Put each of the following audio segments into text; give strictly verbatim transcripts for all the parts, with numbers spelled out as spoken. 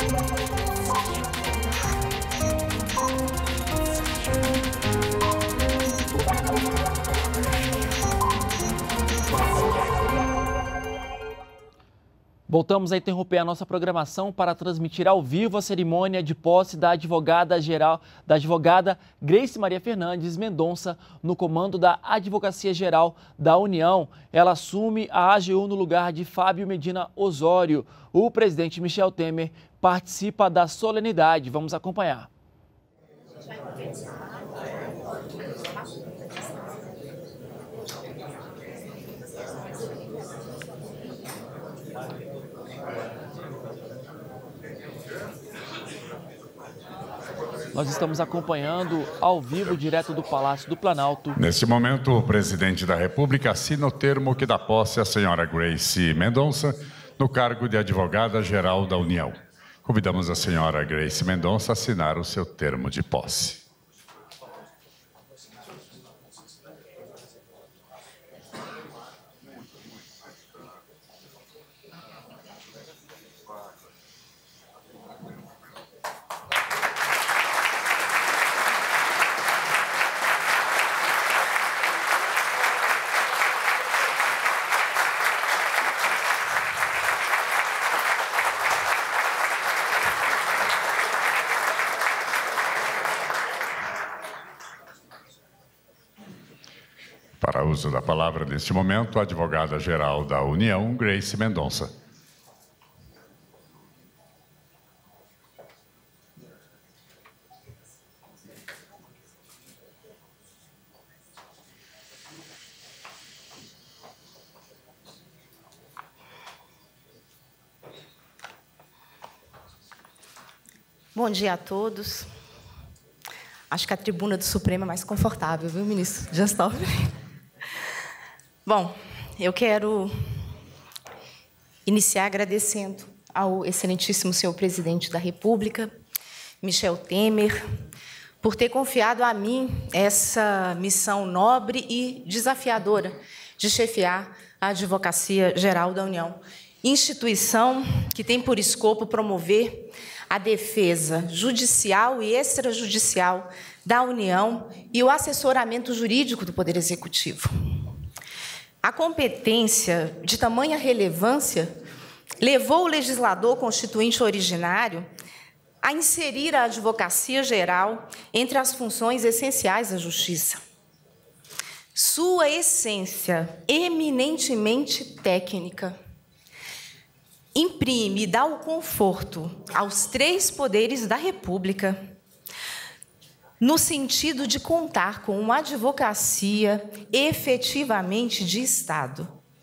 Voltamos a interromper a nossa programação para transmitir ao vivo a cerimônia de posse da advogada geral, da advogada Grace Maria Fernandes Mendonça no comando da Advocacia Geral da União. Ela assume a A G U no lugar de Fábio Medina Osório. O presidente Michel Temer participa da solenidade. Vamos acompanhar. Nós estamos acompanhando ao vivo, direto do Palácio do Planalto. Neste momento, o presidente da República assina o termo que dá posse à senhora Grace Mendonça no cargo de advogada-geral da União. Convidamos a senhora Grace Mendonça a assinar o seu termo de posse. Para uso da palavra neste momento, a advogada-geral da União, Grace Mendonça. Bom dia a todos. Acho que a tribuna do Supremo é mais confortável, viu, ministro Dias Toffoli? Bom, eu quero iniciar agradecendo ao excelentíssimo senhor presidente da República, Michel Temer, por ter confiado a mim essa missão nobre e desafiadora de chefiar a Advocacia Geral da União, instituição que tem por escopo promover a defesa judicial e extrajudicial da União e o assessoramento jurídico do Poder Executivo. A competência de tamanha relevância levou o legislador constituinte originário a inserir a advocacia geral entre as funções essenciais da Justiça. Sua essência eminentemente técnica imprime e dá o conforto aos três poderes da República no sentido de contar com uma advocacia efetivamente de Estado.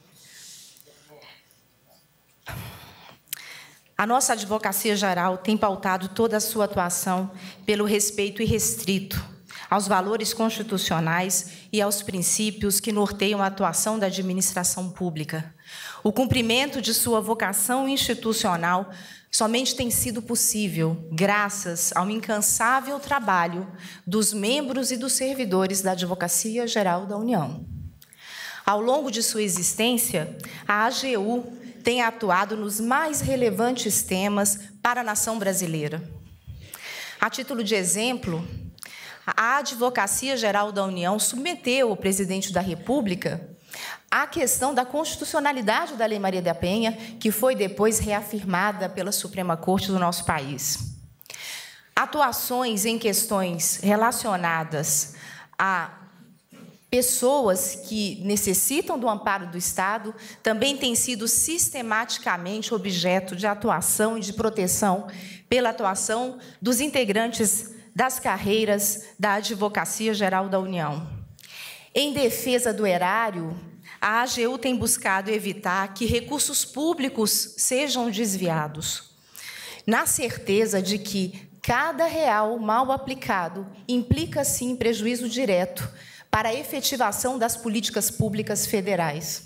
A nossa Advocacia Geral tem pautado toda a sua atuação pelo respeito irrestrito aos valores constitucionais e aos princípios que norteiam a atuação da administração pública. O cumprimento de sua vocação institucional somente tem sido possível graças ao incansável trabalho dos membros e dos servidores da Advocacia Geral da União. Ao longo de sua existência, a A G U tem atuado nos mais relevantes temas para a nação brasileira. A título de exemplo, a Advocacia Geral da União submeteu ao presidente da República a questão da constitucionalidade da Lei Maria da Penha, que foi depois reafirmada pela Suprema Corte do nosso país. Atuações em questões relacionadas a pessoas que necessitam do amparo do Estado também têm sido sistematicamente objeto de atuação e de proteção pela atuação dos integrantes das carreiras da Advocacia Geral da União. Em defesa do erário, a A G U tem buscado evitar que recursos públicos sejam desviados, na certeza de que cada real mal aplicado implica, sim, prejuízo direto para a efetivação das políticas públicas federais.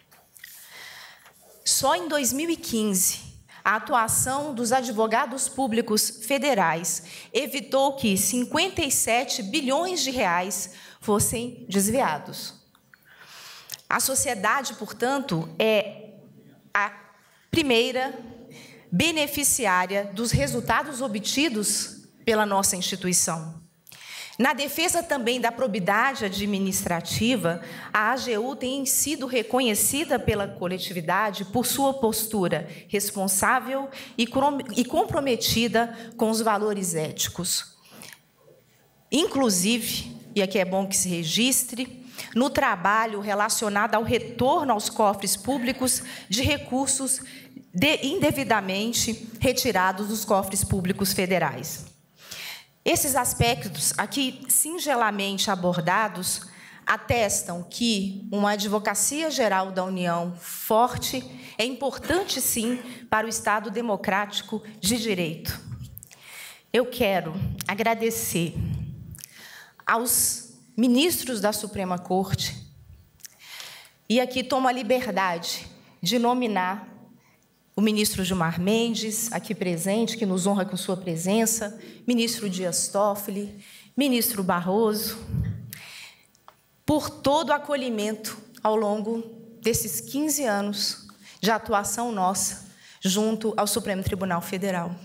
Só em dois mil e quinze, a atuação dos advogados públicos federais evitou que cinquenta e sete bilhões de reais fossem desviados. A sociedade, portanto, é a primeira beneficiária dos resultados obtidos pela nossa instituição. Na defesa também da probidade administrativa, a A G U tem sido reconhecida pela coletividade por sua postura responsável e comprometida com os valores éticos. Inclusive, e aqui é bom que se registre, no trabalho relacionado ao retorno aos cofres públicos de recursos de, indevidamente retirados dos cofres públicos federais. Esses aspectos, aqui singelamente abordados, atestam que uma Advocacia Geral da União forte é importante, sim, para o Estado democrático de direito. Eu quero agradecer aos ministros da Suprema Corte, e aqui tomo a liberdade de nominar o ministro Gilmar Mendes, aqui presente, que nos honra com sua presença, ministro Dias Toffoli, ministro Barroso, por todo o acolhimento ao longo desses quinze anos de atuação nossa junto ao Supremo Tribunal Federal.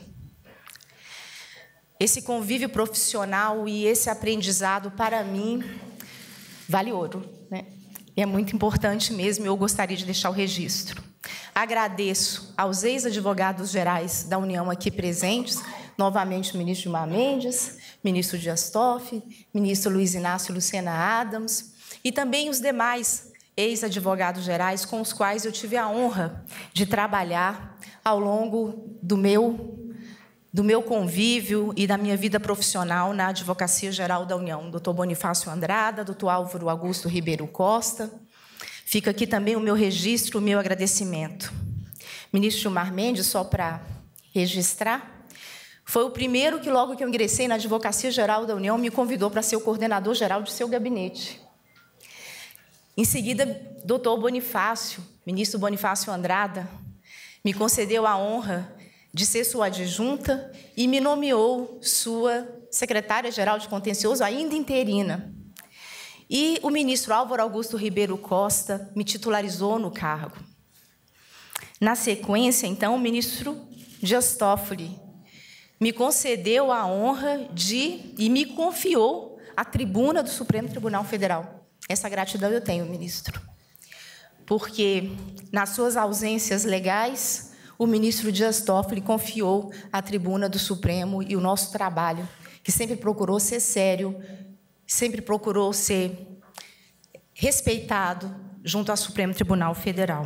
Esse convívio profissional e esse aprendizado, para mim, vale ouro, né? E é muito importante mesmo, eu gostaria de deixar o registro. Agradeço aos ex-advogados gerais da União aqui presentes, novamente o ministro Gilmar Mendes, ministro Dias Toffoli, ministro Luiz Inácio Lucena Adams, e também os demais ex-advogados gerais com os quais eu tive a honra de trabalhar ao longo do meu, do meu convívio e da minha vida profissional na Advocacia Geral da União. doutor Bonifácio Andrada, doutor Álvaro Augusto Ribeiro Costa. Fica aqui também o meu registro, o meu agradecimento. Ministro Gilmar Mendes, só para registrar, foi o primeiro que, logo que eu ingressei na Advocacia Geral da União, me convidou para ser o coordenador geral de seu gabinete. Em seguida, doutor Bonifácio, ministro Bonifácio Andrada, me concedeu a honra de ser sua adjunta e me nomeou sua secretária-geral de contencioso, ainda interina. E o ministro Álvaro Augusto Ribeiro Costa me titularizou no cargo. Na sequência, então, o ministro Dias Toffoli me concedeu a honra de e me confiou a tribuna do Supremo Tribunal Federal. Essa gratidão eu tenho, ministro, porque nas suas ausências legais, o ministro Dias Toffoli confiou a tribuna do Supremo e o nosso trabalho, que sempre procurou ser sério, sempre procurou ser respeitado junto ao Supremo Tribunal Federal.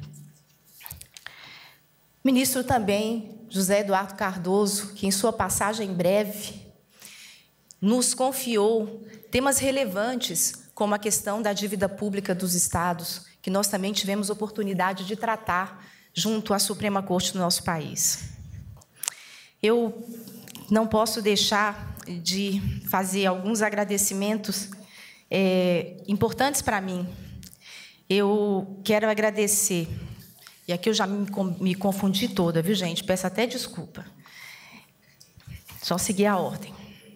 Ministro também, José Eduardo Cardoso, que em sua passagem breve nos confiou temas relevantes, como a questão da dívida pública dos estados, que nós também tivemos oportunidade de tratar junto à Suprema Corte do nosso país. Eu não posso deixar de fazer alguns agradecimentos é, importantes para mim. Eu quero agradecer, e aqui eu já me, me confundi toda, viu, gente? Peço até desculpa. Só seguir a ordem.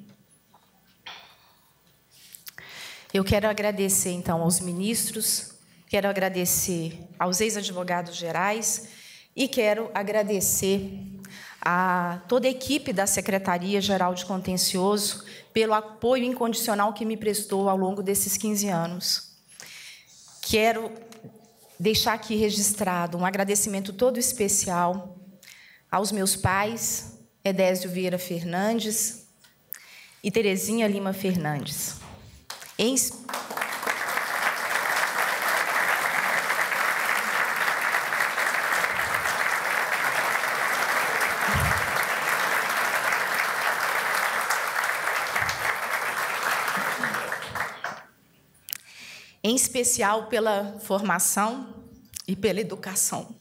Eu quero agradecer, então, aos ministros, quero agradecer aos ex-advogados gerais e quero agradecer a toda a equipe da Secretaria-Geral de Contencioso pelo apoio incondicional que me prestou ao longo desses quinze anos. Quero deixar aqui registrado um agradecimento todo especial aos meus pais, Edésio Vieira Fernandes e Terezinha Lima Fernandes. Em em especial pela formação e pela educação.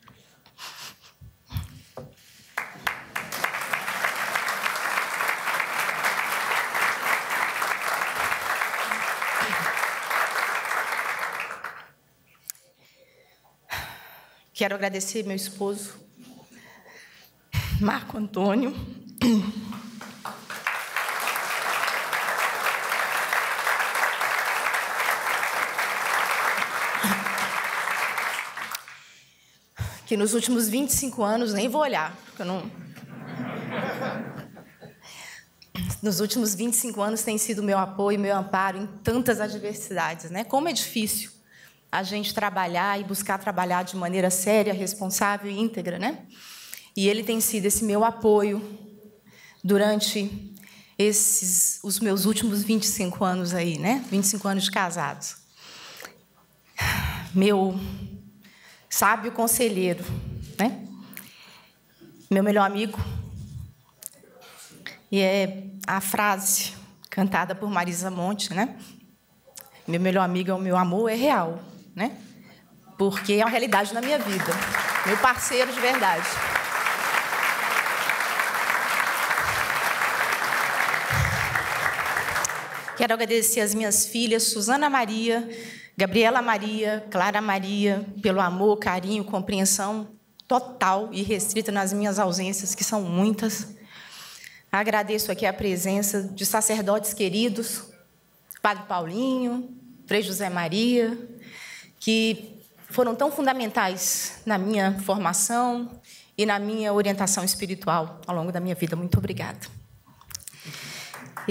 Quero agradecer meu esposo, Marco Antônio, que nos últimos vinte e cinco anos, nem vou olhar, porque eu não... Nos últimos vinte e cinco anos tem sido meu apoio, meu amparo em tantas adversidades, né? Como é difícil a gente trabalhar e buscar trabalhar de maneira séria, responsável e íntegra, né? E ele tem sido esse meu apoio durante esses os meus últimos vinte e cinco anos aí, né? vinte e cinco anos de casados. Meu sábio conselheiro, né? Meu melhor amigo. E é a frase cantada por Marisa Monte, né? Meu melhor amigo é o meu amor, é real, né? Porque é uma realidade na minha vida. Meu parceiro de verdade. Quero agradecer às minhas filhas, Suzana Maria, Gabriela Maria, Clara Maria, pelo amor, carinho, compreensão total e restrita nas minhas ausências, que são muitas. Agradeço aqui a presença de sacerdotes queridos, Padre Paulinho, Frei José Maria, que foram tão fundamentais na minha formação e na minha orientação espiritual ao longo da minha vida. Muito obrigada. E...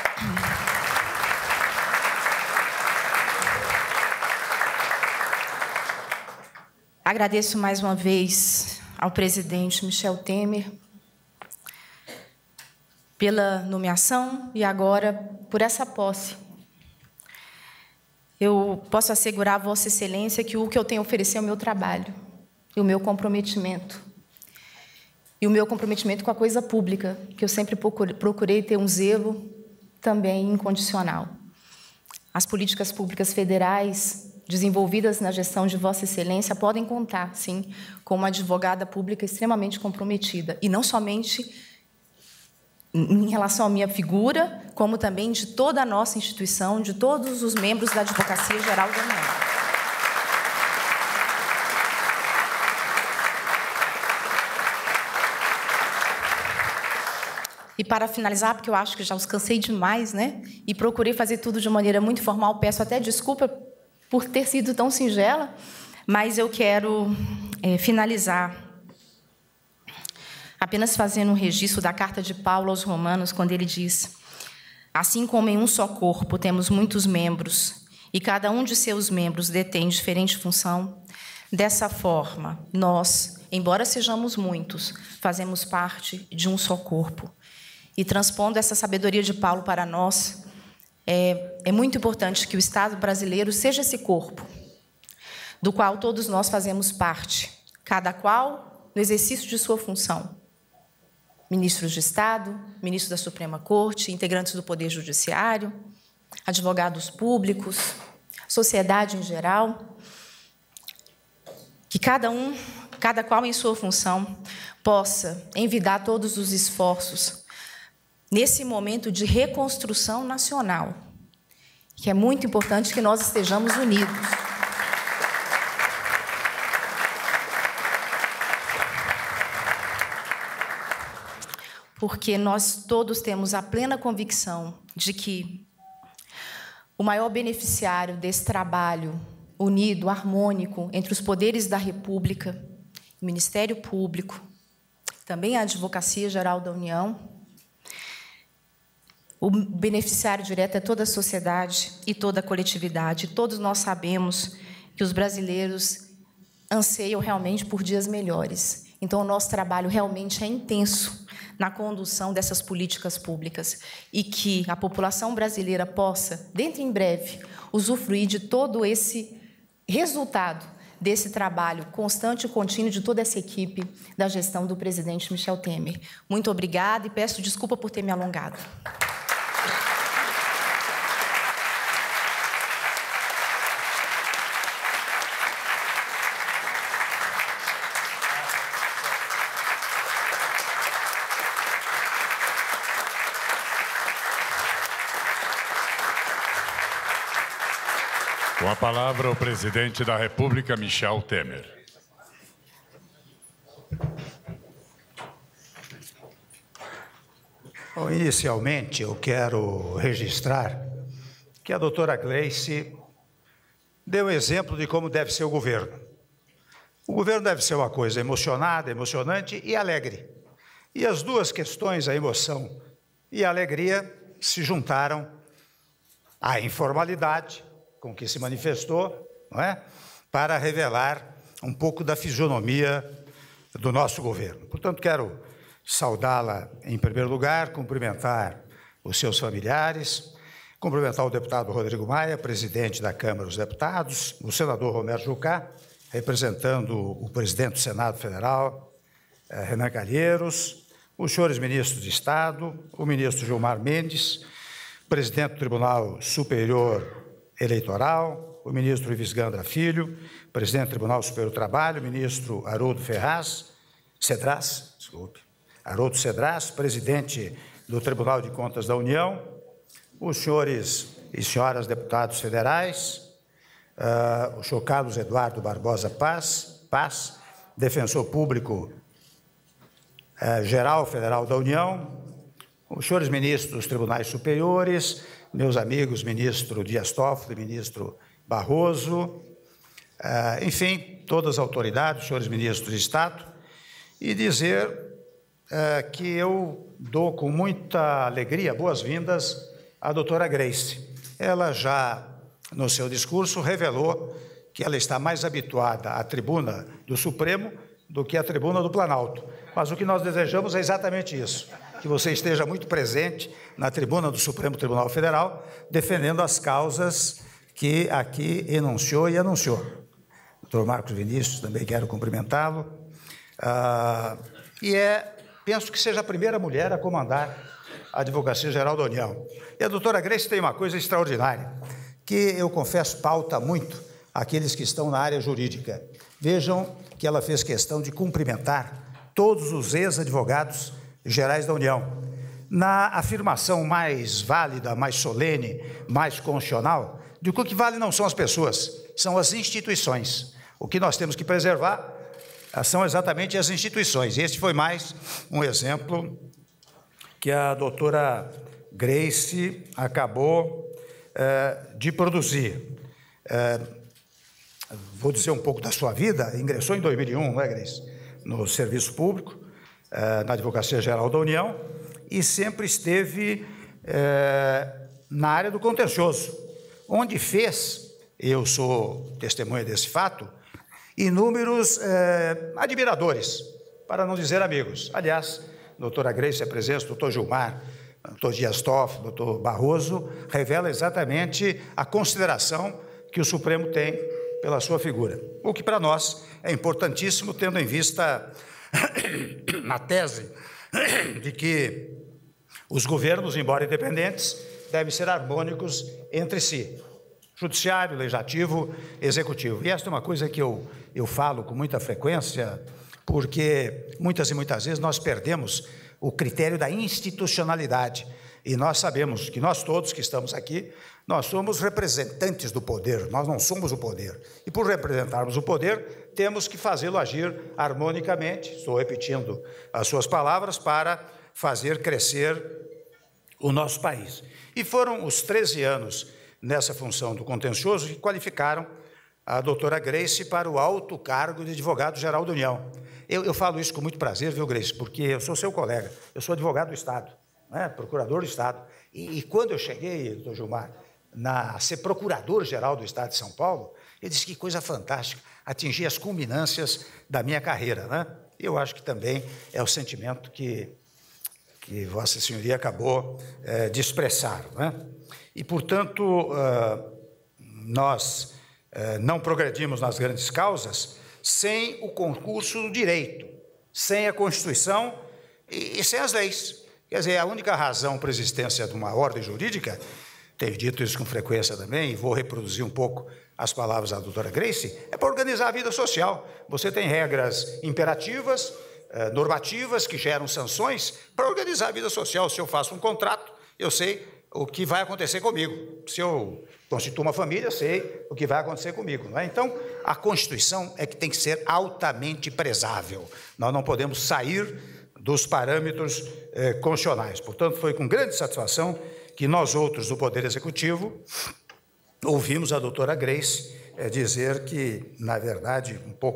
Agradeço mais uma vez ao presidente Michel Temer pela nomeação e agora por essa posse. Eu posso assegurar a Vossa Excelência que o que eu tenho a oferecer é o meu trabalho e o meu comprometimento. E o meu comprometimento com a coisa pública, que eu sempre procurei ter um zelo também incondicional. As políticas públicas federais desenvolvidas na gestão de Vossa Excelência podem contar, sim, com uma advogada pública extremamente comprometida. E não somente em relação à minha figura, como também de toda a nossa instituição, de todos os membros da Advocacia Geral da União. E para finalizar, porque eu acho que já os cansei demais, né? E procurei fazer tudo de maneira muito formal, peço até desculpa por ter sido tão singela, mas eu quero é, finalizar apenas fazendo um registro da carta de Paulo aos Romanos, quando ele diz: assim como em um só corpo temos muitos membros, e cada um de seus membros detém diferente função, dessa forma, nós, embora sejamos muitos, fazemos parte de um só corpo. E transpondo essa sabedoria de Paulo para nós, é, é muito importante que o Estado brasileiro seja esse corpo, do qual todos nós fazemos parte, cada qual no exercício de sua função. Ministros de Estado, ministros da Suprema Corte, integrantes do Poder Judiciário, advogados públicos, sociedade em geral, que cada um, cada qual em sua função, possa envidar todos os esforços nesse momento de reconstrução nacional, que é muito importante que nós estejamos unidos. Porque nós todos temos a plena convicção de que o maior beneficiário desse trabalho unido, harmônico, entre os poderes da República, o Ministério Público, também a Advocacia Geral da União, o beneficiário direto é toda a sociedade e toda a coletividade. Todos nós sabemos que os brasileiros anseiam realmente por dias melhores. Então, o nosso trabalho realmente é intenso na condução dessas políticas públicas e que a população brasileira possa, dentro em breve, usufruir de todo esse resultado desse trabalho constante e contínuo de toda essa equipe da gestão do presidente Michel Temer. Muito obrigada e peço desculpa por ter me alongado. Com a palavra, o presidente da República, Michel Temer. Bom, inicialmente, eu quero registrar que a doutora Gleice deu exemplo de como deve ser o governo. O governo deve ser uma coisa emocionada, emocionante e alegre. E as duas questões, a emoção e a alegria, se juntaram à informalidade com que se manifestou, não é? Para revelar um pouco da fisionomia do nosso governo. Portanto, quero saudá-la em primeiro lugar, cumprimentar os seus familiares, cumprimentar o deputado Rodrigo Maia, presidente da Câmara dos Deputados, o senador Romero Jucá, representando o presidente do Senado Federal, Renan Calheiros, os senhores ministros de Estado, o ministro Gilmar Mendes, presidente do Tribunal Superior Eleitoral, o ministro Ives Gandra Filho, presidente do Tribunal Superior do Trabalho, o ministro Haroldo Ferraz, Cedras, desculpe, Haroldo Cedras, presidente do Tribunal de Contas da União, os senhores e senhoras deputados federais, uh, o senhor Carlos Eduardo Barbosa Paz, Paz defensor público uh, geral federal da União, os senhores ministros dos tribunais superiores, meus amigos, ministro Dias Toffoli, ministro Barroso, uh, enfim, todas as autoridades, os senhores ministros de Estado, e dizer uh, que eu dou com muita alegria boas-vindas à doutora Grace. Ela já, no seu discurso, revelou que ela está mais habituada à tribuna do Supremo do que à tribuna do Planalto. Mas o que nós desejamos é exatamente isso, que você esteja muito presente na tribuna do Supremo Tribunal Federal, defendendo as causas que aqui enunciou e anunciou. doutor Marcos Vinícius, também quero cumprimentá-lo. Ah, e é, penso que seja a primeira mulher a comandar a Advocacia Geral da União. E a doutora Grace tem uma coisa extraordinária, que eu confesso pauta muito aqueles que estão na área jurídica. Vejam que ela fez questão de cumprimentar todos os ex-advogados gerais da União. Na afirmação mais válida, mais solene, mais constitucional, de que o que vale não são as pessoas, são as instituições. O que nós temos que preservar são exatamente as instituições. Este foi mais um exemplo que a doutora Grace acabou eh, de produzir. Eh, vou dizer um pouco da sua vida. Ingressou em dois mil e um, não é, Grace? No serviço público, eh, na Advocacia Geral da União, e sempre esteve eh, na área do contencioso, onde fez, eu sou testemunha desse fato, inúmeros eh, admiradores, para não dizer amigos. Aliás, doutora Grace é presença, doutor Gilmar, doutor Dias Toffoli, doutor Barroso, revela exatamente a consideração que o Supremo tem pela sua figura. O que para nós é importantíssimo, tendo em vista na tese de que os governos, embora independentes, devem ser harmônicos entre si. Judiciário, legislativo, executivo. E esta é uma coisa que eu, eu falo com muita frequência, porque muitas e muitas vezes nós perdemos o critério da institucionalidade. E nós sabemos que nós todos que estamos aqui, nós somos representantes do poder, nós não somos o poder. E por representarmos o poder, temos que fazê-lo agir harmonicamente, estou repetindo as suas palavras, para fazer crescer o nosso país. E foram os treze anos nessa função do contencioso que qualificaram a doutora Grace para o alto cargo de advogado-geral da União. Eu, eu falo isso com muito prazer, viu, Grace, porque eu sou seu colega, eu sou advogado do Estado, né, procurador do Estado. E, e quando eu cheguei, doutor Gilmar, na, a ser procurador-geral do Estado de São Paulo, eu disse que coisa fantástica, atingir as culminâncias da minha carreira, né? Eu acho que também é o sentimento que, que Vossa Senhoria acabou é, de expressar, né? E, portanto, uh, nós uh, não progredimos nas grandes causas sem o concurso do direito, sem a Constituição e, e sem as leis. Quer dizer, a única razão para a existência de uma ordem jurídica, tenho dito isso com frequência também, e vou reproduzir um pouco as palavras da doutora Grace, é para organizar a vida social. Você tem regras imperativas, uh, normativas, que geram sanções para organizar a vida social. Se eu faço um contrato, eu sei o que vai acontecer comigo. Se eu constituo uma família, sei o que vai acontecer comigo, não é? Então, a Constituição é que tem que ser altamente prezável. Nós não podemos sair dos parâmetros eh, constitucionais. Portanto, foi com grande satisfação que nós outros do Poder Executivo ouvimos a doutora Grace eh, dizer que, na verdade, um pouco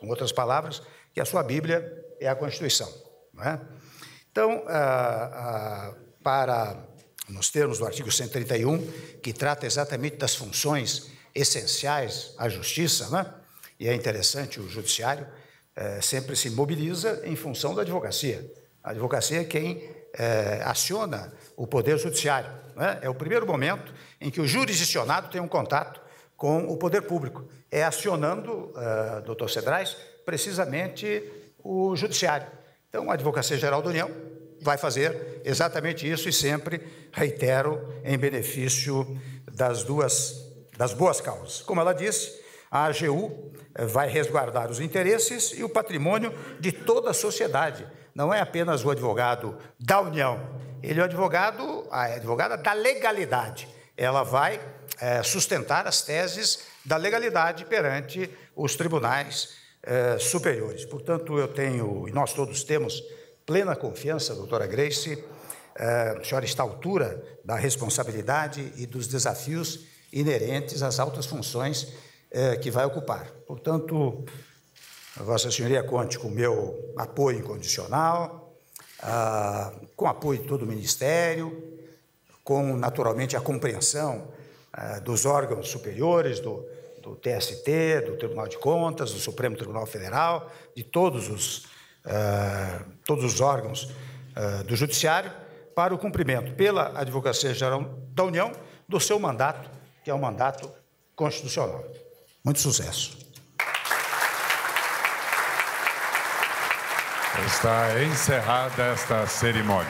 Com outras palavras, que a sua Bíblia é a Constituição. Não é? Então, ah, ah, para, nos termos do artigo cento e trinta e um, que trata exatamente das funções essenciais à justiça, né? E é interessante, o judiciário eh, sempre se mobiliza em função da advocacia. A advocacia é quem eh, aciona o poder judiciário, né? É o primeiro momento em que o jurisdicionado tem um contato com o poder público. É acionando, uh, doutor Cedrais, precisamente o judiciário. Então, a Advocacia Geral da União vai fazer exatamente isso e sempre, reitero, em benefício das duas, das boas causas. Como ela disse, a A G U vai resguardar os interesses e o patrimônio de toda a sociedade. Não é apenas o advogado da União, ele é o advogado, a advogada da legalidade. Ela vai é, sustentar as teses da legalidade perante os tribunais é, superiores. Portanto, eu tenho, e nós todos temos, plena confiança, doutora Grace, é, a senhora está à altura da responsabilidade e dos desafios inerentes às altas funções é, que vai ocupar. Portanto, a Vossa Senhoria conte com o meu apoio incondicional, ah, com o apoio de todo o Ministério, com, naturalmente, a compreensão ah, dos órgãos superiores, do, do T S T, do Tribunal de Contas, do Supremo Tribunal Federal, de todos os, ah, todos os órgãos ah, do Judiciário, para o cumprimento pela Advocacia Geral da União do seu mandato, que é um mandato constitucional. Muito sucesso. Está encerrada esta cerimônia.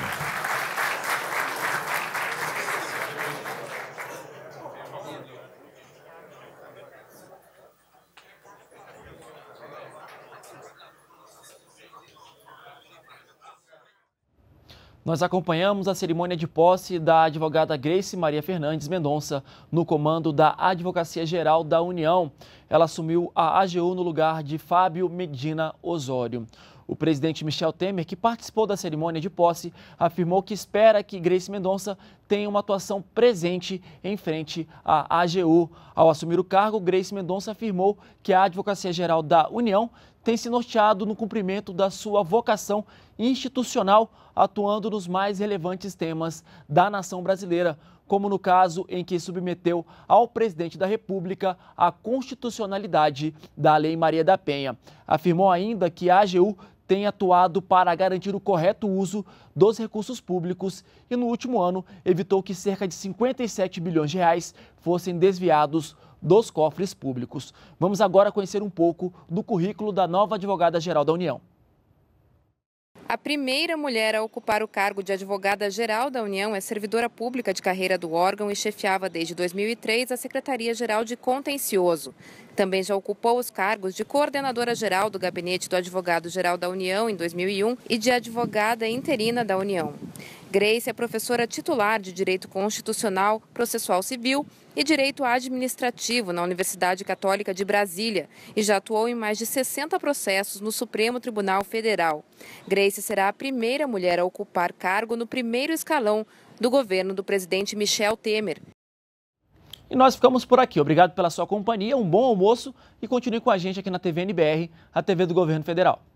Nós acompanhamos a cerimônia de posse da advogada Grace Maria Fernandes Mendonça no comando da Advocacia Geral da União. Ela assumiu a A G U no lugar de Fábio Medina Osório. O presidente Michel Temer, que participou da cerimônia de posse, afirmou que espera que Grace Mendonça tenha uma atuação presente em frente à A G U. Ao assumir o cargo, Grace Mendonça afirmou que a Advocacia Geral da União tem se norteado no cumprimento da sua vocação institucional, atuando nos mais relevantes temas da nação brasileira, como no caso em que submeteu ao presidente da República a constitucionalidade da Lei Maria da Penha. Afirmou ainda que a A G U tem atuado para garantir o correto uso dos recursos públicos e, no último ano, evitou que cerca de cinquenta e sete bilhões de reais fossem desviados dos cofres públicos. Vamos agora conhecer um pouco do currículo da nova advogada-geral da União. A primeira mulher a ocupar o cargo de advogada-geral da União é servidora pública de carreira do órgão e chefiava desde dois mil e três a Secretaria-Geral de Contencioso. Também já ocupou os cargos de coordenadora-geral do Gabinete do Advogado-Geral da União em dois mil e um e de advogada interina da União. Grace é professora titular de Direito Constitucional, Processual Civil e Direito Administrativo na Universidade Católica de Brasília e já atuou em mais de sessenta processos no Supremo Tribunal Federal. Grace será a primeira mulher a ocupar cargo no primeiro escalão do governo do presidente Michel Temer. E nós ficamos por aqui. Obrigado pela sua companhia, um bom almoço e continue com a gente aqui na T V N B R, a T V do Governo Federal.